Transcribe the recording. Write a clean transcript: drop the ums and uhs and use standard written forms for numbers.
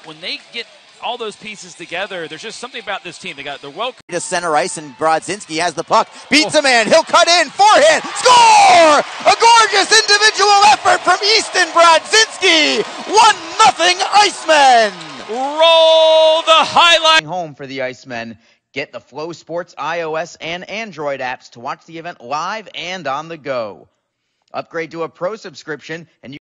when they get all those pieces together, there's just something about this team. They're well to center ice, and Brodzinski has the puck, beats a man, he'll cut in, forehand, score! A gorgeous individual effort from Easton Brodzinski. 1-0 Icemen. Roll the highlight. Home for the Icemen. Get the Flow Sports iOS and Android apps to watch the event live and on the go. Upgrade to a pro subscription and you